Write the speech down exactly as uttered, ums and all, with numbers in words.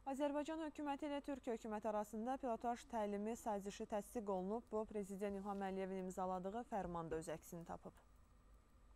Azərbaycan hökuməti ilə Türkiyə hökuməti arasında pilotaj təlimi sazişi təsdiq olunub. Bu, Prezident İlham Əliyevin imzaladığı fərmanda öz əksini tapıb.